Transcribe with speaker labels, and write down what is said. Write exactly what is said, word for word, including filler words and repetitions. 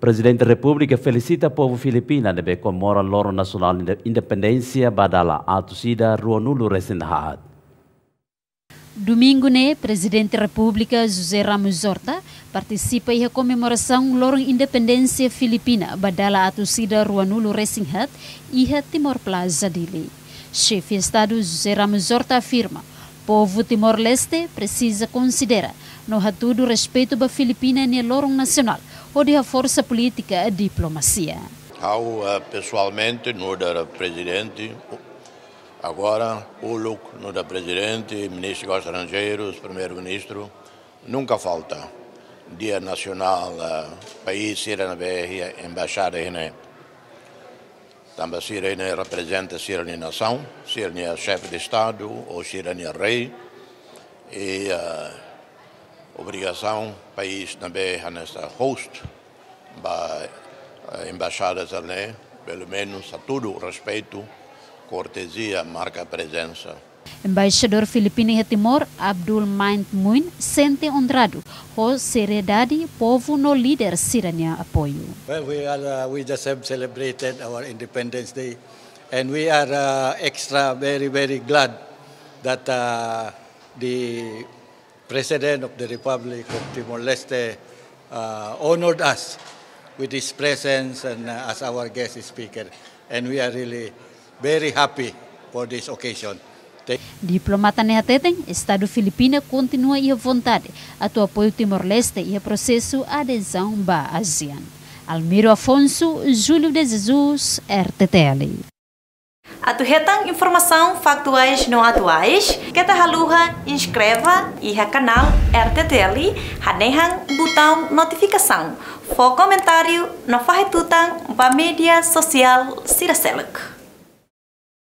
Speaker 1: Presidente da República felicita o povo filipino de comemora o Loro Nacional de Independência badala a torcida Ruanulu recém-dahad.
Speaker 2: Domingo, né, Presidente da República José Ramos Horta participa em comemoração Loro Independência Filipina badala a torcida Ruanulu recém-dahad e Timor Plaza dele. Chefe de Estado José Ramos Horta afirma: povo Timor-Leste precisa considerar no tudo respeito à Filipina e lorong nacional ou de a força política e diplomacia.
Speaker 3: Eu uh, pessoalmente no da presidente, agora o look no da presidente, ministro dos estrangeiros, primeiro-ministro, nunca falta. Dia nacional, uh, país sirena be embaixada né. Também sirena representa sirena nação, sirena chefe de estado ou sirena rei e uh, obrigação país também nesta host para embaixadas ali, pelo menos a tudo respeito, cortesia, marca presença.
Speaker 2: Embaixador filipino em Timor, Abdul Maint Muin, sente honrado com seriedade povo no líder sirania apoio.
Speaker 4: Well, we are uh, we just have celebrated our Independence Day, and we are uh, extra very very glad that uh, the President of the Republic of Timor-Leste uh, honored us with his presence and uh, as our guest speaker, and we are really very happy for this occasion.
Speaker 2: Diplomata nehateteng, Estado Filipina continua a vontade a tu apoio Timor-Leste e o processo adesão ba ASEAN. Almiro Afonso, Júlio de Jesus, R T T L.
Speaker 5: Atuhetang informação factuais não atuais, kita haluha inscreva e ha canal R T T L, hadehang botão notificação, for comentário no farretutang ba mídia social Siraseluk.